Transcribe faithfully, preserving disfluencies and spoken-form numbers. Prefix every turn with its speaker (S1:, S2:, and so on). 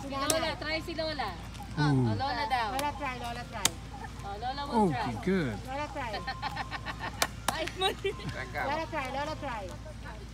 S1: Si
S2: Lola,
S1: Lola.
S2: try si Lola.
S3: Ooh.
S2: Oh, Lola daw.
S1: Lola try, Lola try.
S2: Oh, Lola will try.
S3: Okay, good.
S1: Lola try.
S2: Ay, mali.
S1: Lola try, Lola try.